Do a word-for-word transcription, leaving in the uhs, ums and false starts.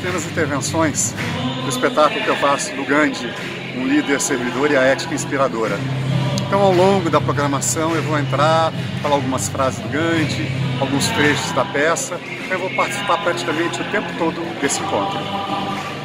pequenas intervenções do espetáculo que eu faço do Gandhi, um líder servidor e a ética inspiradora. Então, ao longo da programação, eu vou entrar, falar algumas frases do Gandhi, alguns trechos da peça, eu vou participar praticamente o tempo todo desse encontro.